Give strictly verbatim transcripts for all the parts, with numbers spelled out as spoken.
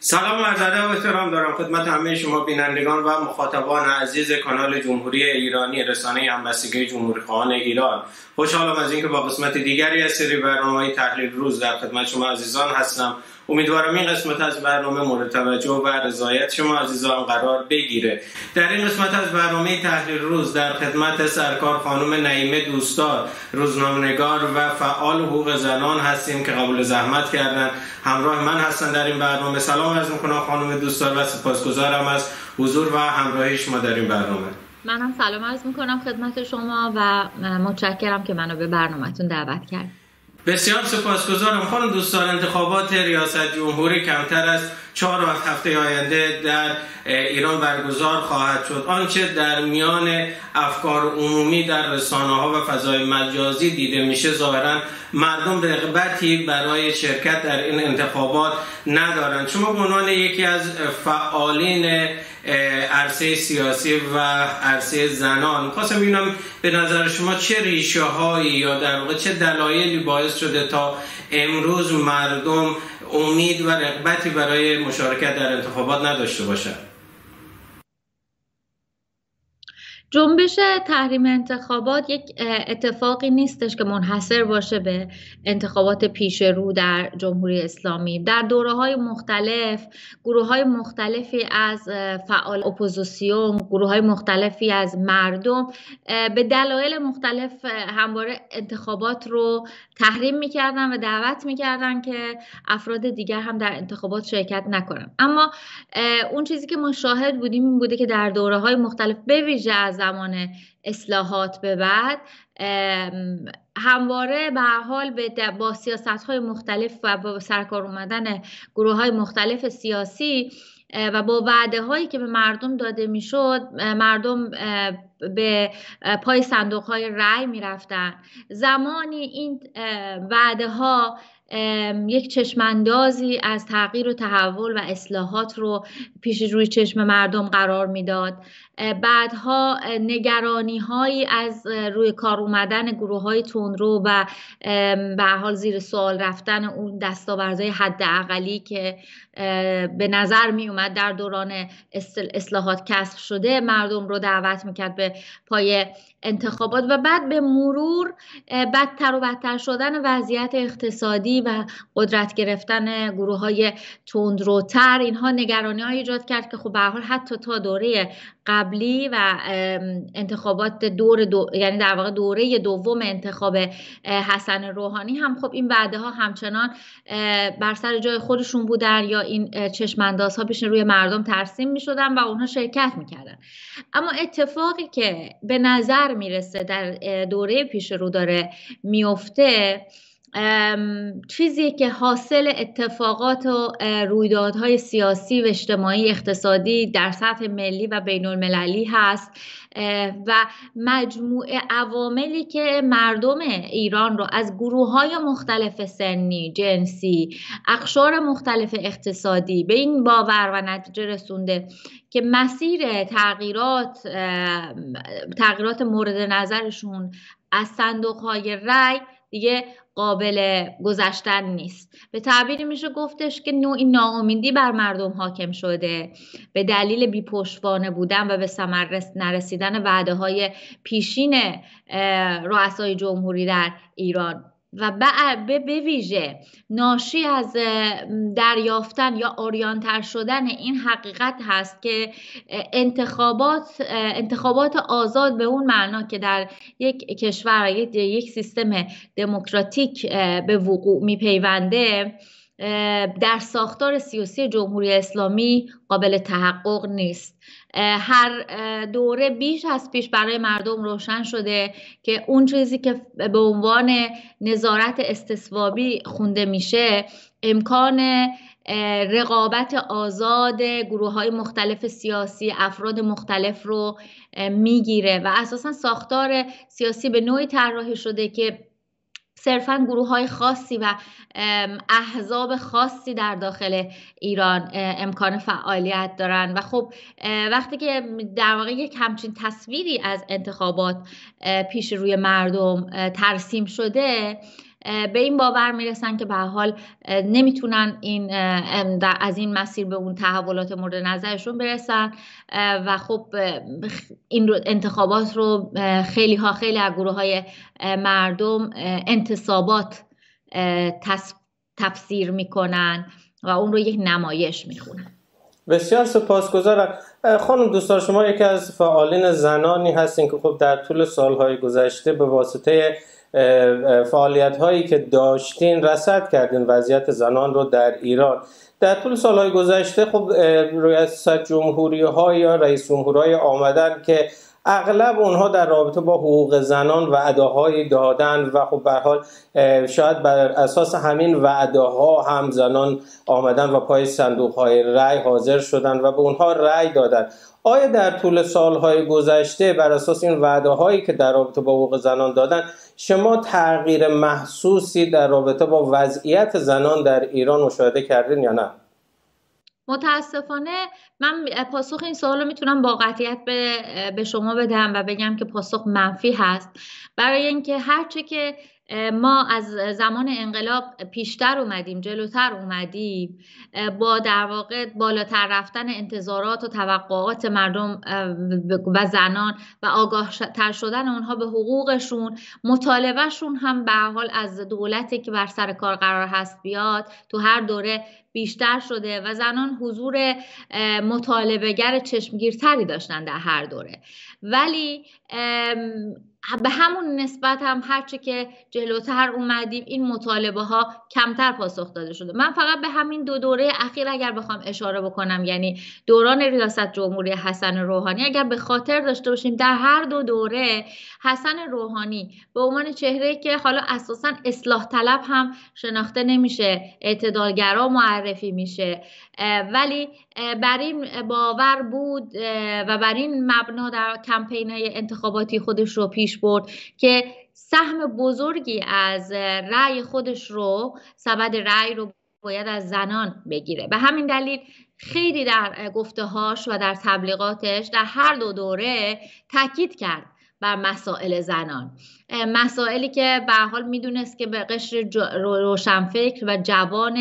سلام و عرض ادب و احترام دارم خدمت همه شما بینندگان و مخاطبان عزیز کانال جمهوری ایرانی، رسانه همبستگی جمهوری‌خواهان ایران. خوشحالم از اینکه با قسمت دیگری از سری برنامه‌های تحلیل روز در خدمت شما عزیزان هستم. امیدوارم این قسمت از برنامه مورد توجه و رضایت شما عزیزان قرار بگیره. در این قسمت از برنامه تحلیل روز در خدمت سرکار خانم نعیمه دوستدار، روزنامه‌نگار و فعال حقوق زنان هستیم که قبول زحمت کردن همراه من هستن در این برنامه. سلام عرض می‌کنم خانم دوستدار و سپاسگزارم از حضور و همراهی شما در این برنامه. منم سلام عرض می‌کنم خدمت شما و متشکرم که منو به برنامه‌تون دعوت کردید. بسیار سپاسگزارم خانم دوستدار. انتخابات ریاست جمهوری کمتر از چهار هفته آینده در ایران برگزار خواهد شد. آنچه در میان افکار عمومی در رسانه‌ها و فضای مجازی دیده میشه ظاهراً مردم رغبتی برای شرکت در این انتخابات ندارند. شما به عنوان یکی از فعالین عرصه سیاسی و عرصه زنان خواستم ببینم به نظر شما چه ریشه هایی یا در واقع چه دلایلی باعث شده تا امروز مردم امید و رغبتی برای مشارکت در انتخابات نداشته باشند؟ جنبش تحریم انتخابات یک اتفاقی نیستش که منحصر باشه به انتخابات پیش رو در جمهوری اسلامی. در دوره‌های مختلف گروه‌های مختلفی از فعال اپوزیسیون، گروه‌های مختلفی از مردم به دلایل مختلف همواره انتخابات رو تحریم می‌کردن و دعوت می‌کردن که افراد دیگر هم در انتخابات شرکت نکنن. اما اون چیزی که ما شاهد بودیم این بوده که در دوره‌های مختلف به ویژه از زمان اصلاحات به بعد همواره به هر حال با سیاست‌های مختلف و با سرکار اومدن گروه‌های مختلف سیاسی و با وعده‌هایی که به مردم داده میشد، مردم به پای صندوق‌های رأی می‌رفتن. زمانی این وعده‌ها یک چشماندازی از تغییر و تحول و اصلاحات رو پیش روی چشم مردم قرار میداد. بعدها نگرانی هایی از روی کار اومدن گروه های تندرو و به هر حال زیر سوال رفتن اون دستاوردهای حداقلی که به نظر می اومد در دوران اصلاحات کسب شده مردم رو دعوت میکرد به پای انتخابات و بعد به مرور بدتر و بدتر شدن وضعیت اقتصادی و قدرت گرفتن گروه های تندروتر اینها نگرانی های ایجاد کرد که خب به هر حال حتی تا دوره قبلی و انتخابات دور دو یعنی در واقع دوره دوم انتخاب حسن روحانی هم خب این وعده ها همچنان بر سر جای خودشون بودن یا این چشماندازها پیش روی مردم ترسیم می شدن و اونها شرکت می کردن. اما اتفاقی که به نظر میرسه در دوره پیش رو داره میفته چیزی که حاصل اتفاقات و رویدادهای سیاسی و اجتماعی اقتصادی در سطح ملی و بین المللی هست و مجموعه عواملی که مردم ایران رو از گروه‌های مختلف سنی، جنسی، اقشار مختلف اقتصادی به این باور و نتیجه رسونده که مسیر تغییرات تغییرات مورد نظرشون از صندوق‌های رأی دیگه قابل گذشتن نیست. به تعبیری میشه گفتش که نوعی ناامیدی بر مردم حاکم شده به دلیل بی‌پشتوانه بودن و به ثمر نرسیدن وعده‌های پیشین رؤسای جمهوری در ایران و به ویژه ناشی از دریافتن یا عریان‌تر شدن این حقیقت هست که انتخابات انتخابات آزاد به اون معنا که در یک کشور یک, یک سیستم دموکراتیک به وقوع میپیونده در ساختار سیاسی جمهوری اسلامی قابل تحقق نیست. هر دوره بیش از پیش برای مردم روشن شده که اون چیزی که به عنوان نظارت استصوابی خونده میشه امکان رقابت آزاد گروه‌های مختلف سیاسی، افراد مختلف رو میگیره و اساساً ساختار سیاسی به نوعی طراحی شده که صرفاً گروه‌های خاصی و احزاب خاصی در داخل ایران امکان فعالیت دارن و خب وقتی که در واقع یک همچین تصویری از انتخابات پیش روی مردم ترسیم شده به این باور میرسن که به هر حال نمیتونن این از این مسیر به اون تحولات مورد نظرشون برسن و خب این رو انتخابات رو خیلی ها خیلی از گروه های مردم انتصابات تفسیر میکنن و اون رو یک نمایش میخونن. بسیار سپاسگزارم. خانم دوستان، شما یکی از فعالین زنانی هستین که خب در طول سالهای گذشته به واسطه فعالیت‌هایی که داشتین رصد کردین وضعیت زنان رو در ایران. در طول سالهای گذشته خب ریاست جمهوری‌ها یا رئیس جمهورهای آمدن که اغلب اونها در رابطه با حقوق زنان وعده‌هایی دادن و خب به هر حال شاید بر اساس همین وعده‌ها هم زنان آمدن و پای صندوق‌های رأی حاضر شدن و به اونها رأی دادن. آیا در طول سالهای گذشته بر اساس این وعده‌هایی که در رابطه با حقوق زنان دادن شما تغییر محسوسی در رابطه با وضعیت زنان در ایران مشاهده کردین یا نه؟ متاسفانه من پاسخ این سوال رو میتونم با قطعیت به, به شما بدم و بگم که پاسخ منفی هست، برای اینکه هرچه که ما از زمان انقلاب پیشتر اومدیم، جلوتر اومدیم، با در واقع بالاتر رفتن انتظارات و توقعات مردم و زنان و آگاه تر شدن اونها به حقوقشون، مطالبهشون هم به هر حال از دولتی که بر سر کار قرار هست بیاد تو هر دوره بیشتر شده و زنان حضور مطالبه‌گر چشمگیرتری داشتن در هر دوره. ولی به همون نسبت هم هرچه که جلوتر اومدیم این مطالبه ها کمتر پاسخ داده شده. من فقط به همین دو دوره اخیر اگر بخوام اشاره بکنم، یعنی دوران ریاست جمهوری حسن روحانی، اگر به خاطر داشته باشیم در هر دو دوره حسن روحانی به عنوان چهره‌ای که حالا اساساً اصلاح طلب هم شناخته نمیشه، اعتدالگرا معرفی میشه، ولی بر این باور بود و بر این مبنا در کمپین‌های انتخاباتی خودش رو پیش برد که سهم بزرگی از رأی خودش رو، سبد رأی رو باید از زنان بگیره. به همین دلیل خیلی در گفته‌هاش و در تبلیغاتش در هر دو دوره تاکید کرد بر مسائل زنان، مسائلی که به هر حال میدونست که به قشر روشنفکر و جوان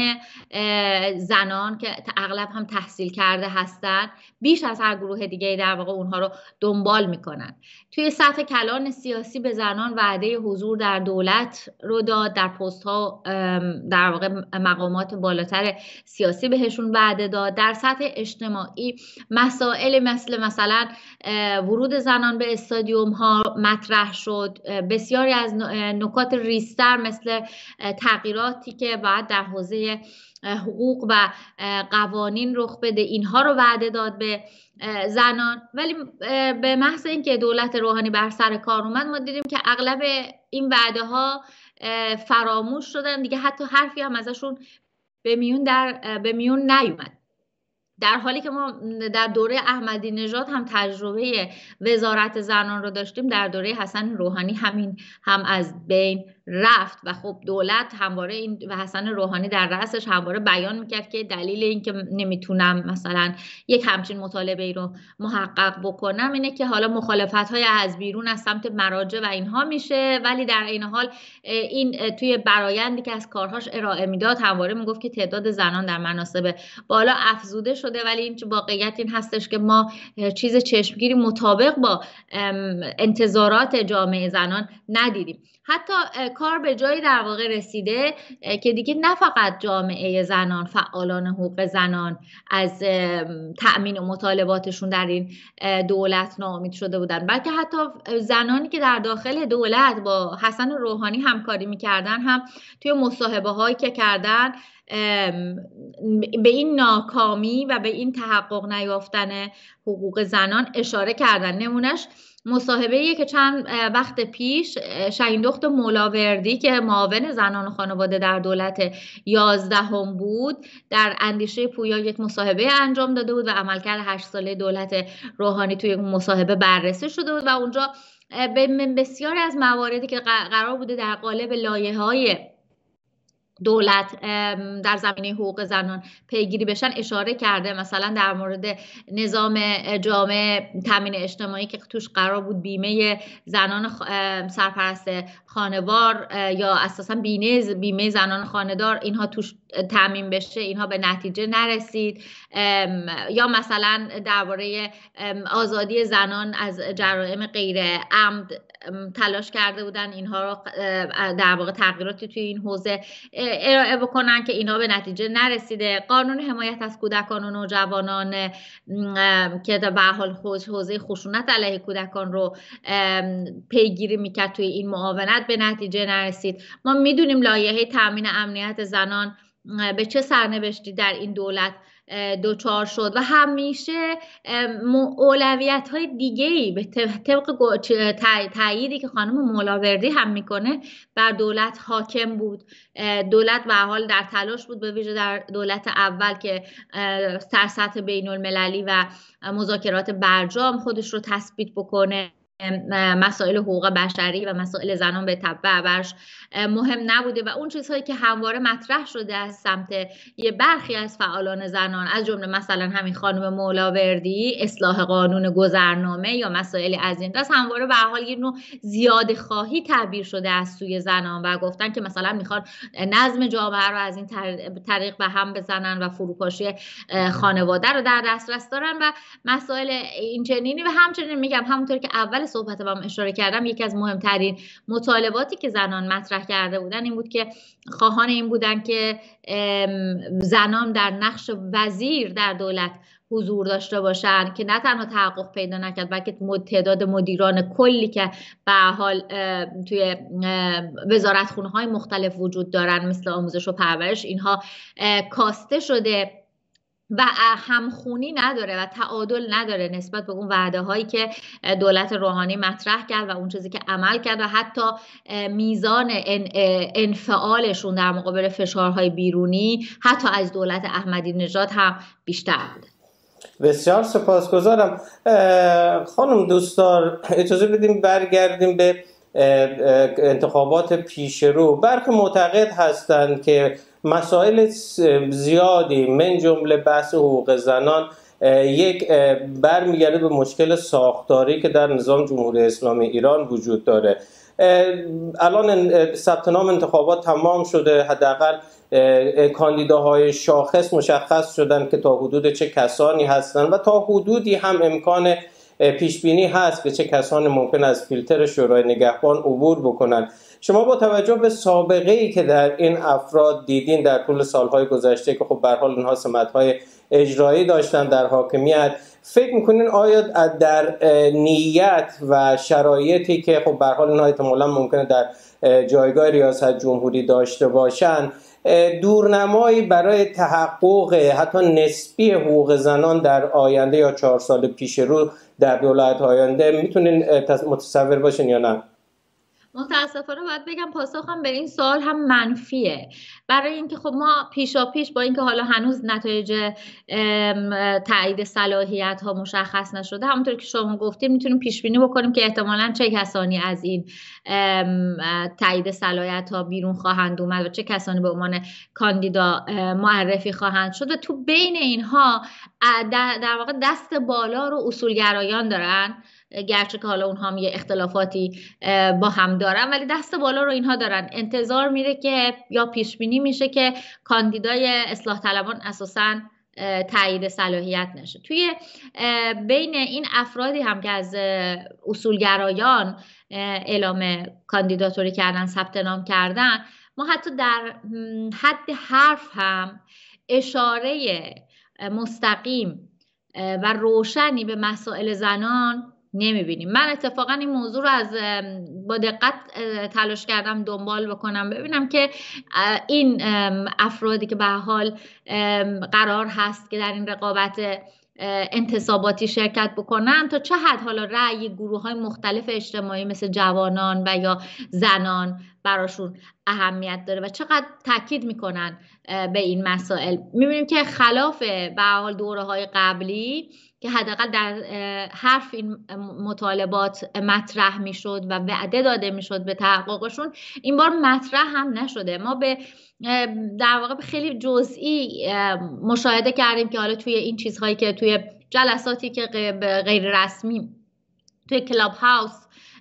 زنان که اغلب هم تحصیل کرده هستن بیش از هر گروه دیگه در واقع اونها رو دنبال میکنن. توی سطح کلان سیاسی به زنان وعده حضور در دولت رو داد، در پست ها در واقع مقامات بالاتر سیاسی بهشون وعده داد. در سطح اجتماعی مسائل مثل مثلا ورود زنان به استادیوم ها مطرح شد. بسیاری از نکات ریزتر مثل تغییراتی که باید در حوزه حقوق و قوانین رخ بده اینها رو وعده داد به زنان. ولی به محض اینکه دولت روحانی بر سر کار اومد ما دیدیم که اغلب این وعده ها فراموش شدن دیگه، حتی حرفی هم ازشون به میون در به میون نیومد. در حالی که ما در دوره احمدی نژاد هم تجربه وزارت زنان رو داشتیم، در دوره حسن روحانی همین هم از بین رفت و خب دولت همواره این و حسن روحانی در رأسش همواره بیان میکرد که دلیل این که نمیتونم مثلا یک همچین مطالبه ای رو محقق بکنم اینه که حالا مخالفت های از بیرون از سمت مراجع و اینها میشه، ولی در این حال این توی برآیندی که از کارهاش ارائه میداد همواره میگفت که تعداد زنان در مناصب بالا افزوده شده، ولی این واقعیت این هستش که ما چیز چشمگیری مطابق با انتظارات جامعه زنان ندیدیم. حتی کار به جایی در واقع رسیده که دیگه نه فقط جامعه زنان، فعالان حقوق زنان از تأمین و مطالباتشون در این دولت ناامید شده بودن، بلکه حتی زنانی که در داخل دولت با حسن روحانی همکاری میکردن هم توی مصاحبه هایی که کردن به این ناکامی و به این تحقق نیافتن حقوق زنان اشاره کردن. نمونهش مصاحبه‌ای که چند وقت پیش شهین دخت مولاوردی که معاون زنان و خانواده در دولت یازدهم بود در اندیشه پویا یک مصاحبه انجام داده بود و عملکرد هشت ساله دولت روحانی توی اون مصاحبه بررسی شده بود و اونجا به بسیاری از مواردی که قرار بوده در قالب لایحه‌های دولت در زمینه حقوق زنان پیگیری بشن اشاره کرده. مثلا در مورد نظام جامع تامین اجتماعی که توش قرار بود بیمه زنان سرپرست خانوار یا اساسا بیمه بیمه زنان خانه‌دار اینها توش تامین بشه، اینها به نتیجه نرسید. یا مثلا درباره آزادی زنان از جرائم غیر عمد تلاش کرده بودن اینها رو در واقع تغییراتی توی این حوزه ارائه بکنن که اینها به نتیجه نرسیده. قانون حمایت از کودکان و نوجوانان که به هر حال حوزه خشونت علیه کودکان رو پیگیری میکرد توی این معاونت به نتیجه نرسید. ما میدونیم لایحه تامین امنیت زنان به چه سرنوشتی در این دولت دوچار شد و همیشه اولویت های دیگه‌ای به طبق تأییدی که خانم مولاوردی هم میکنه بر دولت حاکم بود. دولت به هر حال در تلاش بود، به ویژه در دولت اول که در سطح بین المللی و مذاکرات برجام خودش رو تثبیت بکنه، مسائل حقوق بشری و مسائل زنان به تبع برش مهم نبوده و اون چیزهایی که همواره مطرح شده از سمت یه برخی از فعالان زنان، از جمله مثلا همین خانم مولاوردی، اصلاح قانون گذرنامه یا مسائل از این دست، همواره به هر حال یه نوع زیاده خواهی تعبیر شده از سوی زنان و گفتن که مثلا میخوان نظم جامعه رو از این طریق به هم بزنن و فروپاشی خانواده رو در دسترس دارن و مسائل این چنینی. و همچنین میگم همونطور که اول صحبت با هم اشاره کردم، یکی از مهمترین مطالباتی که زنان مطرح کرده بودن این بود که خواهان این بودن که زنان در نقش وزیر در دولت حضور داشته باشند که نه تنها تحقق پیدا نکرد بلکه تعداد مدیران کلی که به هر حال توی وزارتخونه‌های مختلف وجود دارن مثل آموزش و پرورش، اینها کاسته شده و همخونی نداره و تعادل نداره نسبت به اون وعده هایی که دولت روحانی مطرح کرد و اون چیزی که عمل کرد و حتی میزان انفعالشون در مقابل فشارهای بیرونی حتی از دولت احمدی نژاد هم بیشتر بوده. بسیار سپاسگزارم. خانم دوستدار، اجازه بدیم برگردیم به انتخابات پیشرو. برخی معتقد هستند که مسائل زیادی من جمله بحث حقوق زنان یک برمیگرده به مشکل ساختاری که در نظام جمهوری اسلامی ایران وجود داره. الان ثبت نام انتخابات تمام شده، حداقل کاندیداهای شاخص مشخص شدن که تا حدود چه کسانی هستند و تا حدودی هم امکان پیش بینی هست که چه کسانی ممکن از فیلتر شورای نگهبان عبور بکنن. شما با توجه به سابقه ای که در این افراد دیدین در طول سالهای گذشته که خب به هر حال اینها سمت‌های اجرایی داشتن در حاکمیت، فکر میکنین آیا در نیت و شرایطی که خب به هر حال اینها احتمالاً ممکنه در جایگاه ریاست جمهوری داشته باشن دورنمایی برای تحقق حتی نسبی حقوق زنان در آینده یا چهار سال پیش رو در دولت آینده میتونین متصور باشین یا نه؟ متاسفانه باید بگم پاسخم به این سوال هم منفیه، برای اینکه خب ما پیشا پیش با اینکه حالا هنوز نتایج تایید صلاحیت ها مشخص نشده، همونطور که شما گفتید میتونیم پیش بینی بکنیم که احتمالاً چه کسانی از این تایید صلاحیت ها بیرون خواهند اومد و چه کسانی به عنوان کاندیدا معرفی خواهند شد. و تو بین اینها در واقع دست بالا رو اصولگرایان دارن، گرچه که حالا اونها هم یه اختلافاتی با هم دارن ولی دست بالا رو اینها دارن. انتظار میره که یا پیش بینی میشه که کاندیدای اصلاح طلبان اساساً تایید صلاحیت نشه. توی بین این افرادی هم که از اصولگرایان اعلام کاندیداتوری کردن، ثبت نام کردن، ما حتی در حد حرف هم اشاره مستقیم و روشنی به مسائل زنان نمیبینیم. من اتفاقا این موضوع رو از با دقت تلاش کردم دنبال بکنم ببینم که این افرادی که به هر حال قرار هست که در این رقابت انتصاباتی شرکت بکنن تا چه حد حالا رأی گروه های مختلف اجتماعی مثل جوانان و یا زنان براشون اهمیت داره و چقدر تاکید میکنن به این مسائل. میبینیم که خلاف به هر حال دوره های قبلی که حداقل در حرف این مطالبات مطرح میشد و وعده داده میشد به تحققشون، این بار مطرح هم نشده. ما به در واقع به خیلی جزئی مشاهده کردیم که حالا توی این چیزهایی که توی جلساتی که غیر رسمی توی کلاب هاوس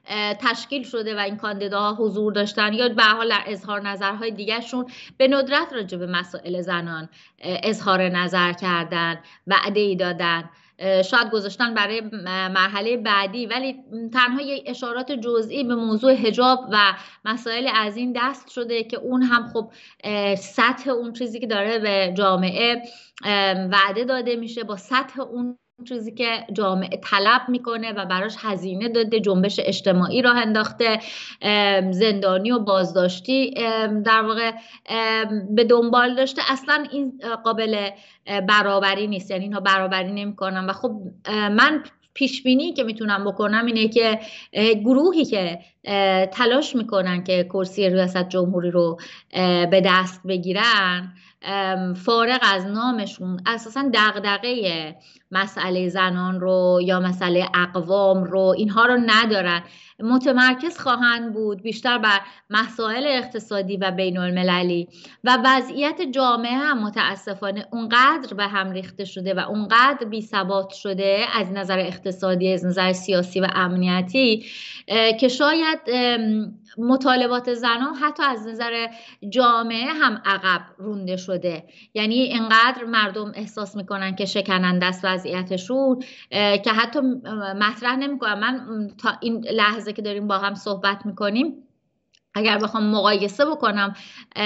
تشکیل شده و این کاندیداها حضور داشتن یا به هر حال در اظهار نظرهای دیگرشون به ندرت راجع به مسائل زنان اظهار نظر کردن، وعده‌ای دادن، شاید گذاشتن برای مرحله بعدی، ولی تنها یک اشارات جزئی به موضوع حجاب و مسائل از این دست شده که اون هم خب سطح اون چیزی که داره به جامعه وعده داده میشه با سطح اون چیزی که جامعه طلب میکنه و براش هزینه داده، جنبش اجتماعی راه انداخته، زندانی و بازداشتی در واقع به دنبال داشته، اصلا این قابل برابری نیست. یعنی اینها برابری نمیکنن و خب من پیش بینی که میتونم بکنم اینه که گروهی که تلاش میکنن که کرسی ریاست جمهوری رو به دست بگیرن، فارغ از نامشون اساسا دغدغه مسئله زنان رو یا مسئله اقوام رو اینها رو ندارن، متمرکز خواهند بود بیشتر بر مسائل اقتصادی و بین المللی و وضعیت جامعه هم متاسفانه اونقدر به هم ریخته شده و اونقدر بی ثبات شده از نظر اقتصادی، از نظر سیاسی و امنیتی که شاید مطالبات زنان حتی از نظر جامعه هم عقب رونده شده. یعنی اینقدر مردم احساس میکنن که شکننده است وضعیتشون که حتی مطرح نمیکنن. من تا این لحظه که داریم با هم صحبت میکنیم اگر بخوام مقایسه بکنم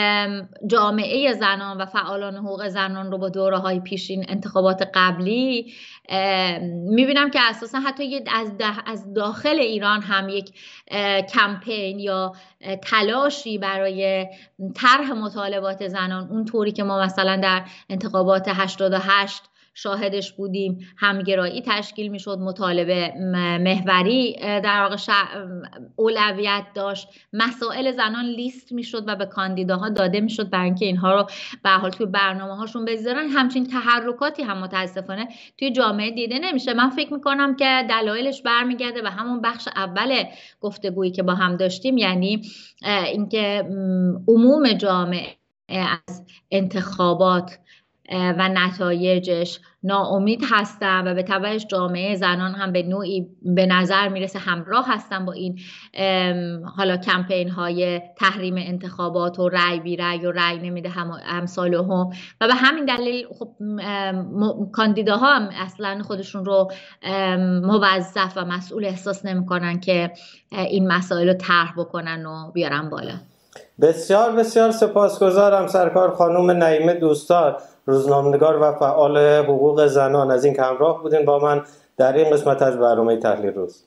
جامعه زنان و فعالان حقوق زنان رو با دوره‌های پیشین انتخابات قبلی، میبینم که اساسا حتی از از داخل ایران هم یک کمپین یا تلاشی برای طرح مطالبات زنان اون طوری که ما مثلا در انتخابات هشتاد و هشت شاهدش بودیم همگرایی تشکیل میشد، مطالبه محوری در واقع اولویت داشت، مسائل زنان لیست میشد و به کاندیداها داده میشد برای اینکه اینها رو به هر حال توی برنامه هاشون بذارن. همچین تحرکاتی هم متاسفانه توی جامعه دیده نمیشه. من فکر میکنم که دلایلش برمیگرده به همون بخش اول گفتگویی که با هم داشتیم، یعنی اینکه عموم جامعه از انتخابات و نتایجش ناامید هستن و به تبعش جامعه زنان هم به نوعی به نظر میرسه همراه هستن با این حالا کمپین های تحریم انتخابات و رأی بی رأی و رأی نمیده هم امثال هم و به همین دلیل خب کاندیداها هم اصلا خودشون رو موظف و مسئول احساس نمیکنن که این مسائل رو طرح بکنن و بیارن بالا. بسیار بسیار سپاسگزارم سرکار خانم نعیمه دوستدار، روزنامه‌نگار و فعال حقوق زنان، از این که همراه بودین با من در این قسمت از برنامه تحلیل روز.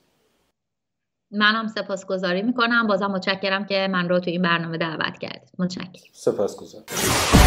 منم سپاسگزاری میکنم، بازم متشکرم که من رو تو این برنامه دعوت کردید. متشکرم. سپاسگزارم.